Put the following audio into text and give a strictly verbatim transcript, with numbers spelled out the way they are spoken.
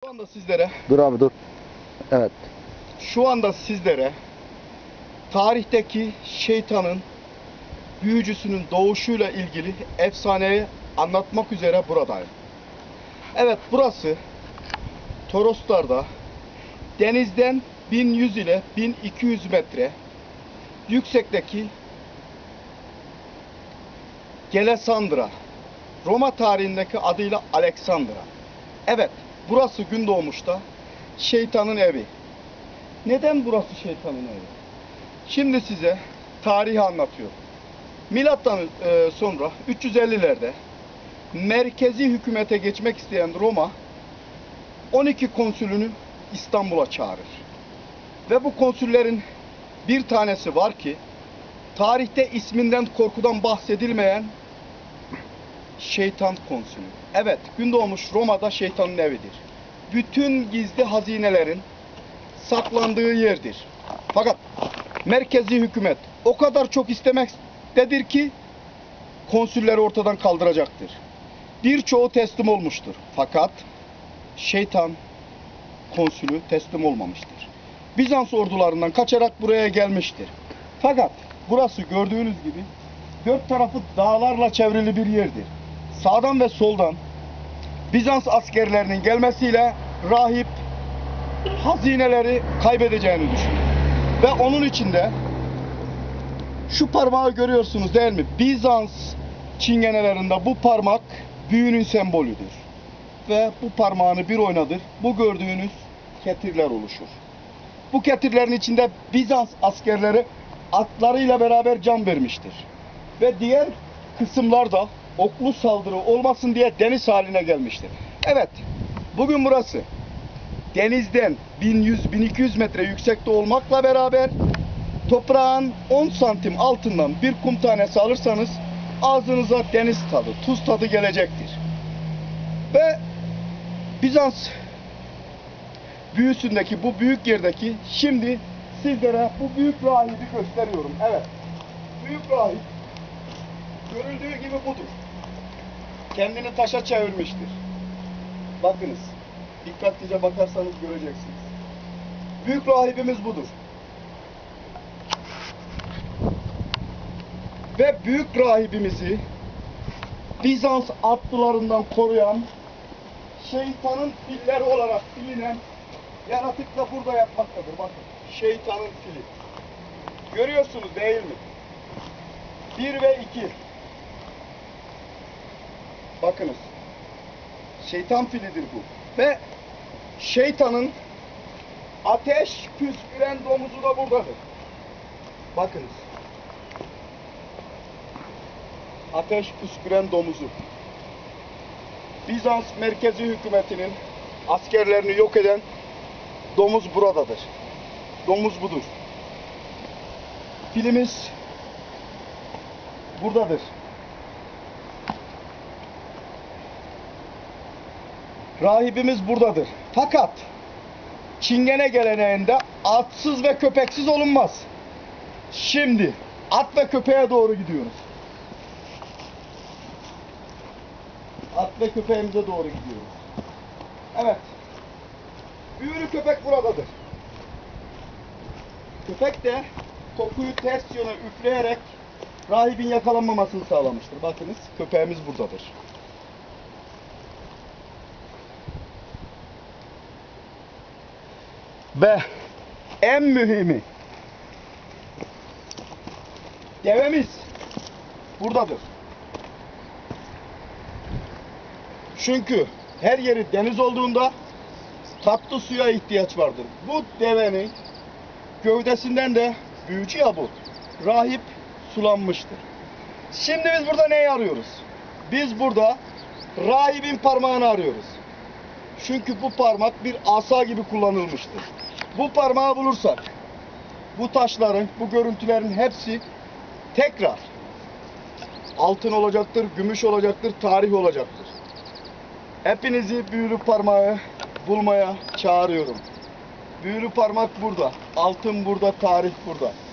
anda sizlere Dur abi dur. Evet. şu anda sizlere tarihteki şeytanın büyücüsünün doğuşuyla ilgili efsaneyi anlatmak üzere buradayım. Evet, burası Toroslar'da denizden bin yüz ile bin iki yüz metre yüksekteki Gelesandra, Roma tarihindeki adıyla Aleksandra. Evet, burası Gündoğmuş'ta şeytanın evi. Neden burası şeytanın evi? Şimdi size tarihi anlatıyorum. Milattan e, sonra üç yüz ellilerde merkezi hükümete geçmek isteyen Roma on iki konsülünü İstanbul'a çağırır. Ve bu konsüllerin bir tanesi var ki tarihte isminden korkudan bahsedilmeyen Şeytan Konsülü. Evet, Gündoğmuş Roma'da şeytanın evidir. Bütün gizli hazinelerin saklandığı yerdir. Fakat merkezi hükümet o kadar çok istemektedir ki konsülleri ortadan kaldıracaktır. Birçoğu teslim olmuştur. Fakat Şeytan Konsülü teslim olmamıştır. Bizans ordularından kaçarak buraya gelmiştir. Fakat burası gördüğünüz gibi dört tarafı dağlarla çevrili bir yerdir. Sağdan ve soldan Bizans askerlerinin gelmesiyle rahip hazineleri kaybedeceğini düşünüyor. Ve onun içinde şu parmağı görüyorsunuz değil mi? Bizans çingenelerinde bu parmak büyünün sembolüdür. Ve bu parmağını bir oynadır. Bu gördüğünüz ketirler oluşur. Bu ketirlerin içinde Bizans askerleri atlarıyla beraber can vermiştir. Ve diğer kısımlar da oklu saldırı olmasın diye deniz haline gelmiştir. Evet, bugün burası denizden bin yüz bin iki yüz metre yüksekte olmakla beraber toprağın on santim altından bir kum tanesi alırsanız ağzınıza deniz tadı, tuz tadı gelecektir. Ve Bizans büyüsündeki bu büyük yerdeki şimdi sizlere bu büyük rahibi gösteriyorum. Evet, büyük rahip görüldüğü gibi budur. Kendini taşa çevirmiştir. Bakınız, dikkatlice bakarsanız göreceksiniz. Büyük rahibimiz budur. Ve büyük rahibimizi Bizans atlılarından koruyan şeytanın filleri olarak bilinen yaratık da burada yapmaktadır. Bakın, şeytanın fili. Görüyorsunuz değil mi? Bir ve iki. Bakınız. Şeytan filidir bu. Ve şeytanın ateş püsküren domuzu da buradadır. Bakınız. Ateş püsküren domuzu. Bizans merkezi hükümetinin askerlerini yok eden domuz buradadır. Domuz budur. Filimiz buradadır. Rahibimiz buradadır. Fakat Çingene geleneğinde atsız ve köpeksiz olunmaz. Şimdi at ve köpeğe doğru gidiyoruz. At ve köpeğimize doğru gidiyoruz. Evet. Büyülü köpek buradadır. Köpek de kokuyu ters yöne üfleyerek rahibin yakalanmamasını sağlamıştır. Bakınız, köpeğimiz buradadır. Ve en mühimi devemiz buradadır. Çünkü her yeri deniz olduğunda tatlı suya ihtiyaç vardır. Bu devenin gövdesinden de büyücü ya bu. Rahip sulanmıştır. Şimdi biz burada neyi arıyoruz? Biz burada rahibin parmağını arıyoruz. Çünkü bu parmak bir asa gibi kullanılmıştır. Bu parmağı bulursak bu taşların, bu görüntülerin hepsi tekrar altın olacaktır, gümüş olacaktır, tarih olacaktır. Hepinizi büyülü parmağı bulmaya çağırıyorum. Büyülü parmak burada, altın burada, tarih burada.